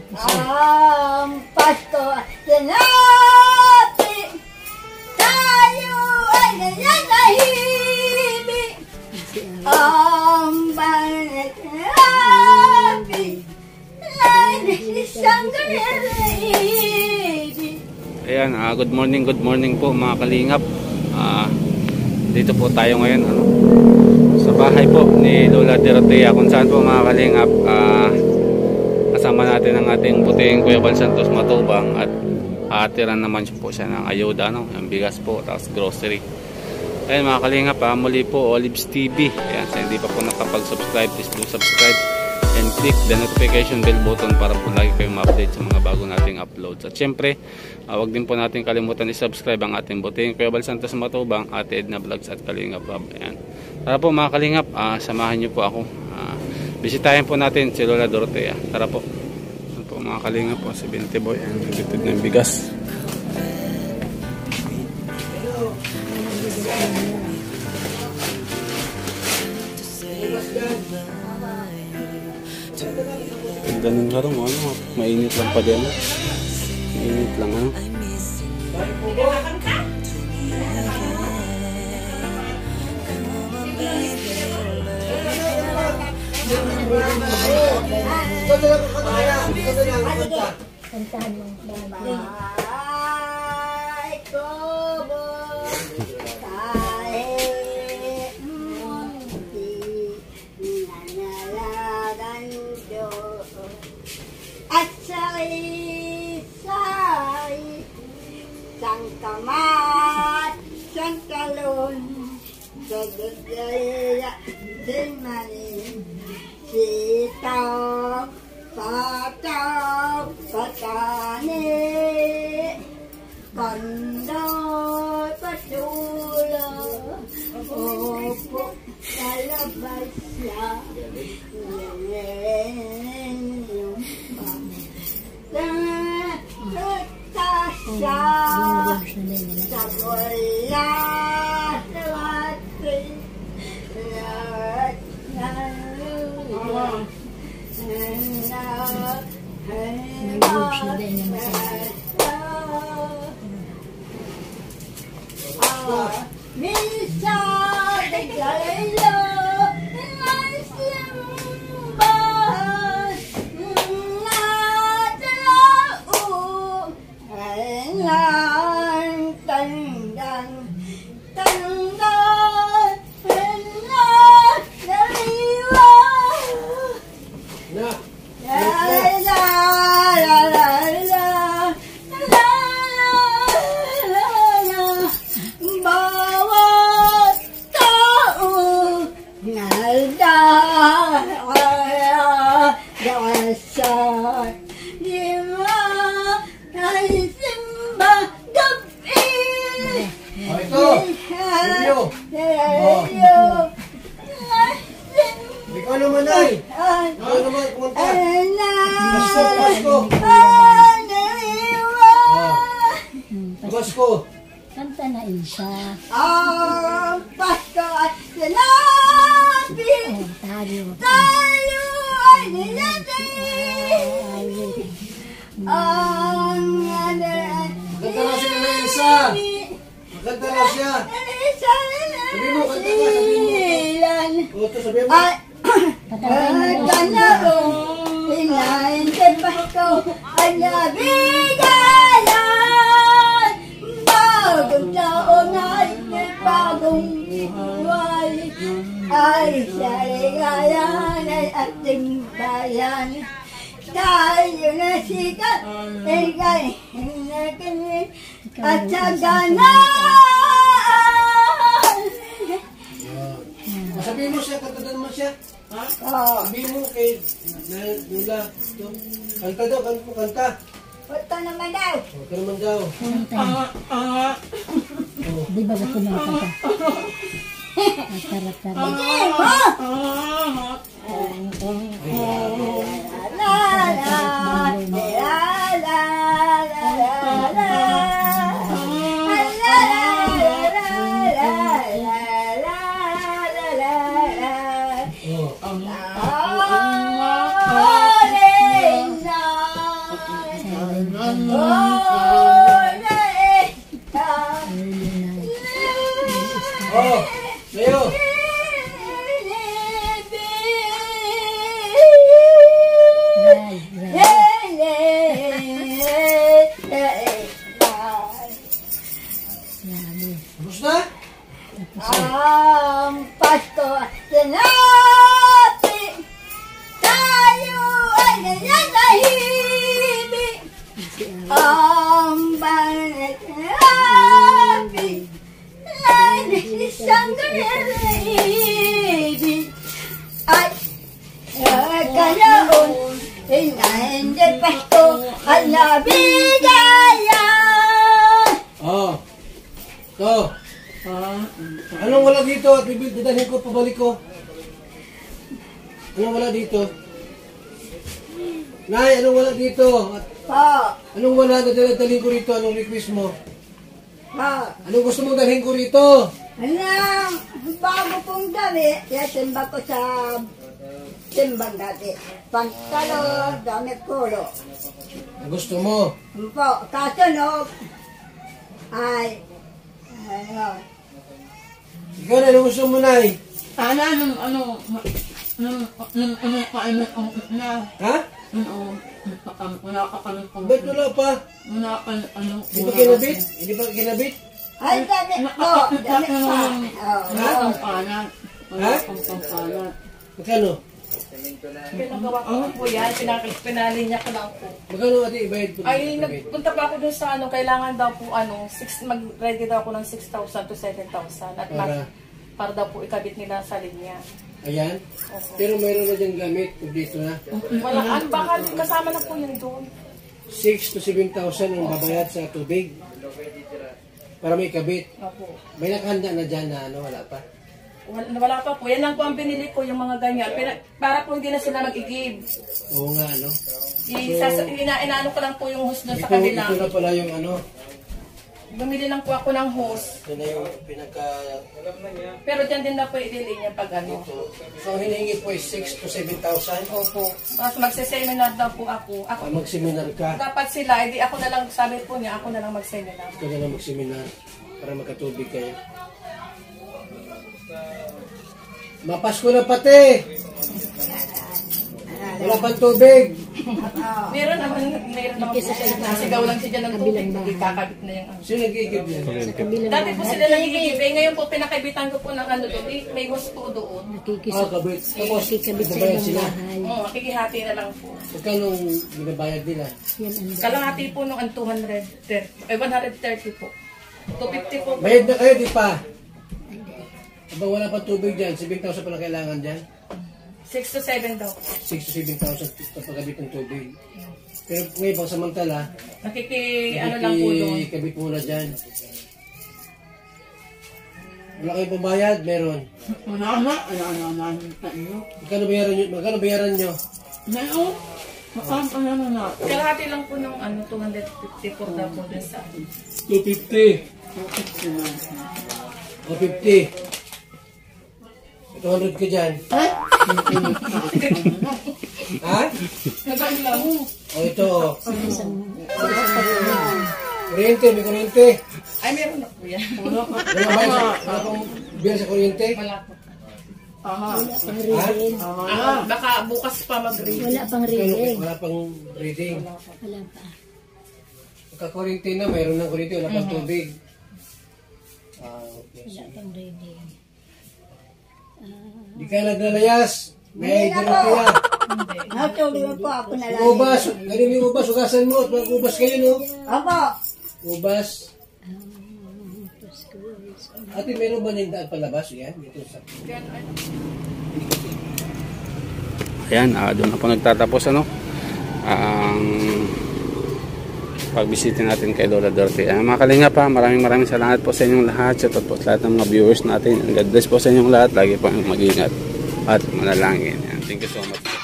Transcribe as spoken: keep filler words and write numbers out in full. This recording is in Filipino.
Ang Pasko sinabi, tayo ay nananahimik. Ang banat sinabi, isang ganyan. Ayan, uh, good morning, good morning po mga kalingap. Uh, dito po tayo ngayon ano, sa bahay po ni Lola Dorotea, kung saan po mga kalingap uh, kasama natin ang ating puting Kuya Bal Santos Matubang at aatiran naman po siya ng ayuda, no? Ang bigas po, tapos grocery. Ayan mga kalingap, uh, muli po Olives T V. Ayan, sa hindi pa po nakapag-subscribe, please do subscribe and click the notification bell button para po lagi kayong ma-update sa mga bago nating uploads. At syempre, uh, wag din po natin kalimutan i-subscribe ang ating buting Kuya Bal Santos Matubang, Ate Edna Vlogs at Kalingap Bob. Ayan. Tara po mga kalingap, uh, samahan niyo po ako. Uh, bisitahin po natin si Lola Dorotea. Tara po. Ayan po mga kalingap po, si Binti Boy. Ayan, nagtitid ng bigas. Ganun nga rin mo, ano, mainit lang pa din. Mainit lang, ano. Kantahan mo. Bahay ko mo, kahit munti, nanalagan Diyos. At sari-sari, sang kamat, sang talon, sa dudaya, din manin, sitaw, pataw, patani, kandoy, patula, opo, kalabas siya, yung tasya, sa wala, sa wati, lahat na luya. Misa de Galileo, nasimbahan, natalaong, ang tandang, tandang, na, ikaw naman ay. Ikaw naman kumanta. Pasko, Pasko. Pasko. Kanta na isa. Ang Pasko at sinabi, tayo tayo ay nilating. Ang maganda na sila na isa. Maganda na siya. Sabi mo, kanta ka, sabi mo. O, ito sabi mo. Pagkanarong pinain sa Pasko ay nabigayan. Bagong taon ay may bagong buhay. Ay sa ligayan ay ating bayan. Tayo na sikat, ikay na kami at saganan. Sabihin mo siya, kanta naman siya. Ha? Oo. Sabihin mo kay Lola. Kanta daw, kanta mo, kanta. Punta naman daw. Kanta naman daw. Di ba gusto mo kanta? Tarap-tarap. Hindi mo! La la la la la la la la Lain din Pasko at nabigayan. Oh. To. Anong wala dito at bibil, dadalhin ko, pabalik ko. Anong wala dito? Nay, anong wala dito? At Pa, anong wala na dadalhin ko rito? Anong request mo? pa. Anong gusto mong dalhin ko rito? Anong bago pong damit, yatimba ko sa timbang dati. Pantalo, damit kulo. Ang gusto mo? Po, kasunod ay, ano, Ikaw na, anong gusto mo, Nay? Sana nung ano, nung nung ano kain na Ha? ano wala ka kami kung Ba't wala pa? wala ka ano Hindi pa kinabit? Hindi pa kinabit? ay damit ko, damit pa. Oh, wala kang kanan wala Ha? kang kanan. Magkano? Pinagawa ko po yan, pinakit, pinalinya ko lang po. Magkano ate ibayad po? Ay, nagpunta pa ako dun sa ano, kailangan daw po ano, six, mag-ready daw ako ng six thousand to seven thousand. At Para? mas, para daw po ikabit nila sa linya. Ayan? Opo. Pero mayroon na dyan gamit, dito na. Wala, ano, baka kasama na po yun doon. six to seven thousand ang babayad sa tubig. Para may kabit. Opo. May nakahanda na dyan na ano, wala pa. Wala, wala pa po. Yan lang po ang binili ko, yung mga ganyan. Pina, para po hindi na sila mag-i-give. Oo nga, ano. Isasa, ina, inaano ko lang po yung hose doon sa Ito, kabila. ito na pala yung ano. Bumili lang po ako ng hose. Ito na yung pinaka... Pero dyan din na po i-delay niya pag ano. Ito. So, ang hinihingi po is six to seven thousand. Opo. Tapos magse-seminar daw po ako. Ako, Ah, mag-seminar ka. dapat sila, hindi ako na lang, sabi po niya, ako na lang mag-seminar. Ito na lang mag-seminar para magkatubig kayo. Mapasko na pati! Wala pang tubig! Meron naman, meron naman po siya. Nasigaw lang siya dyan ng tubig. Kakabit na yung ano. Sino nag-iigib yan? Dati po sila nagigib. Eh, ngayon po, pinakabitan ko po ng ano doon. Eh, may hose po doon. Ah, kabit. Tapos, babayad sila. Oo, makikihati na lang po. Magkano binabayad nila? Kalahati po nung two hundred thirty. Eh, one hundred thirty po. two fifty po. Bayad na kayo, di pa? Abang wala pang tubig dyan, seven thousand pala kailangan dyan. six to seven daw. six to seven thousand kapagabit ng tubig. Pero ngayon pang samantala, Nakiki, ano lang po doon. kabit muna dyan. Wala kayong pambayad? Meron. Wala na, wala na namin tayo. Magkano bayaran nyo? Magkano bayaran nyo? Ngayon, makam ano na na. Kalahati lang po nung ano, two hundred fifty-four daw po dun sa two fifty. O fifty. two hundred ka dyan. Ha? Nagain lang. O ito. Kuryente, may kuryente. Ay, meron na po yan. Wala ba sa, wala pang bill sa kuryente? Wala po. Aha. Ha? Ah, baka bukas pa mag-read. Wala pang Wala, reading. wala pang reading. Wala pa. Pagka-kuryente na, mayroon ng kuryente, wala pang tubig. Ah, okay. Wala pang reading. Di ka naglalayas. May darapiya. Natuloy mo po ako na lang. Ubas. Ganun yung ubas. Ugasan mo. At mag-ubas kayo, no? Opo. Ubas. Ate, meron ba nindaan palabas? Yan, dito sa... Ayan, ah, doon na po nagtatapos ano ang pagbisita natin kay Lola Dorothy. Ah, mga kalinga pa, maraming maraming salamat po sa inyong lahat. Shout out po sa lahat ng mga viewers natin. God bless po sa inyong lahat. Lagi po mag-ingat at manalangin. Ayan, thank you so much.